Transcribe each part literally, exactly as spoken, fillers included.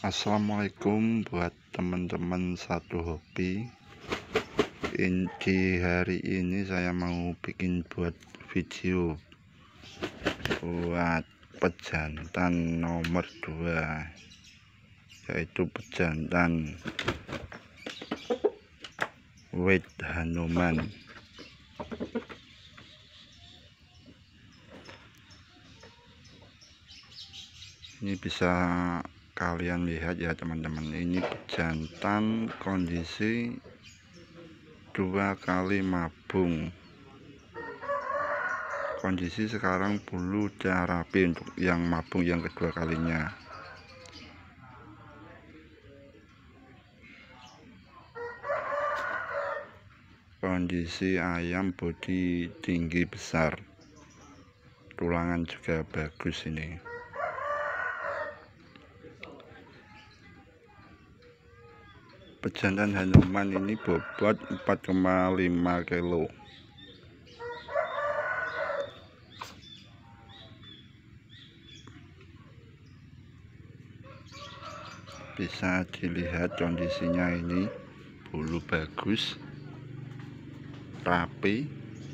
Assalamualaikum buat teman-teman satu hobi. In, di hari ini saya mau bikin buat video buat pejantan nomor dua, yaitu pejantan White Hanuman. Ini bisa kalian lihat ya teman-teman, ini pejantan kondisi dua kali mabung. Kondisi sekarang bulu udah rapi untuk yang mabung yang kedua kalinya. Kondisi ayam bodi tinggi besar, tulangan juga bagus ini. Pejantan Hanuman ini bobot empat koma lima kilo. Bisa dilihat kondisinya, ini bulu bagus, rapi.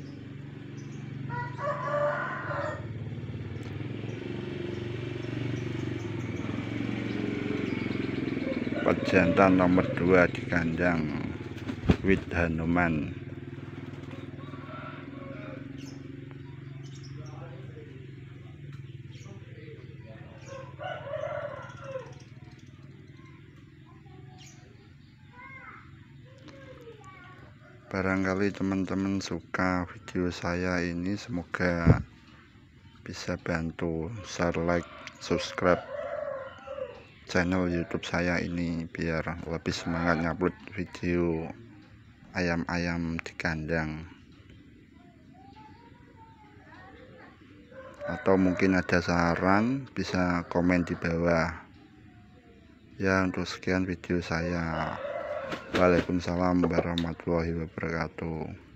Pejantan nomor dua di kandang White Hanuman. Barangkali teman-teman suka video saya ini, semoga bisa bantu share, like, subscribe channel YouTube saya ini biar lebih semangat ngupload video ayam-ayam di kandang. Atau mungkin ada saran, bisa komen di bawah. Ya, untuk sekian video saya. Waalaikumsalam warahmatullahi wabarakatuh.